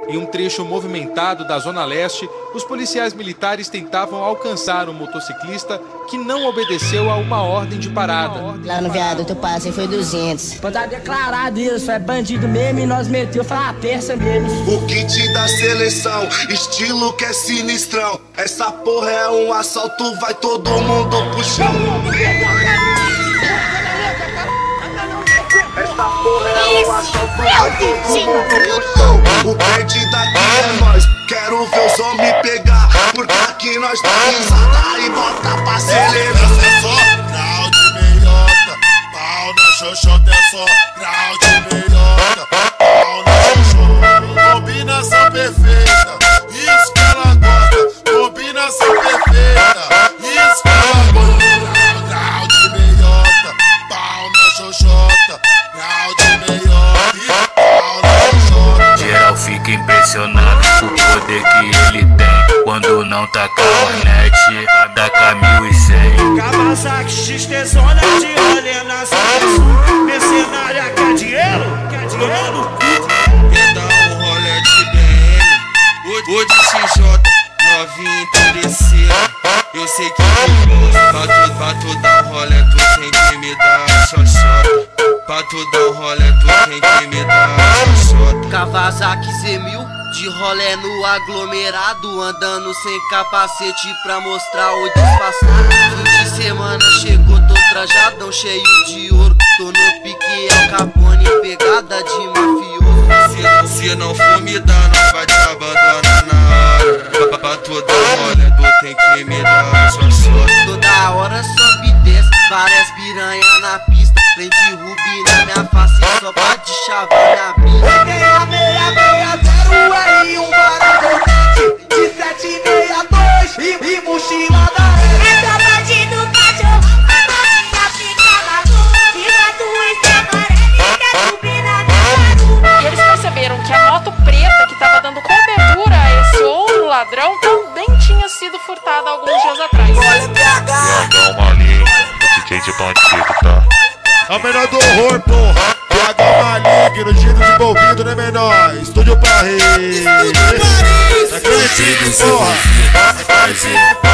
Em um trecho movimentado da Zona Leste, os policiais militares tentavam alcançar um motociclista que não obedeceu a uma ordem de parada. Lá no viaduto eu passei foi 200. Pô, tá declarado isso, é bandido mesmo e nós meteu, fala a peça mesmo. O kit da seleção, estilo que é sinistrão. Essa porra é um assalto, vai todo mundo pro chão. Essa porra é um assalto, vai todo mundo pro chão. O perdido aqui é nós, quero ver os homens pegar. Porque aqui nós dá risada e bota pra acelerar. É só grau de meiota, pau na xoxota é só grau de meiota, pau na xoxota. Combinação perfeita, isso que ela gosta. Combinação perfeita, isso que ela gosta. Grau de meiota, pau na xoxota, grau de meiota e pau na xoxota. Geral fica impressionado com o poder que ele tem. Quando não tá com a Hornet, dá K1100. Kawasaki XT zona de rolê na Sul. Mercenária quer dinheiro? Quer dinheiro? Quer dar um rolê de BM ou de XJ, novinha interesseira. Eu sei que tu gosta. Pra tu dar um rolê, tu tem que me dar xoxota. Pra tu dar um rolê, tu tem que me dar xoxota. Kawasaki Z1000 de rolê no aglomerado, andando sem capacete pra mostrar o disfarçado. Fim de semana chegou, tô trajadão cheio de ouro. Tô no pique Al Capone, pegada de mafioso. Se não for me dar, não vai te abandonar na hora. Pra tu dar rolê, tu tem que me dar xoxota. Toda hora sobe e desce, várias piranha na pista. Prende rubi na minha face só pra te chavar na pista. Peguei a 660R, um Maradonete de 762 e mochila da rede. É tropa do cachorro, a novinha fica maluca. Fica do amarelo e quer subir na minha. E eles perceberam que a moto preta que tava dando cobertura a esse outro ladrão também tinha sido furtada alguns dias atrás. Olha Dá uma linha, DJ de bandido, tá? É o menor do horror, porra. PH maligno, giro desenvolvido, né, menor? Estúdio Paris. Estúdio Paris. Aquele time, porra.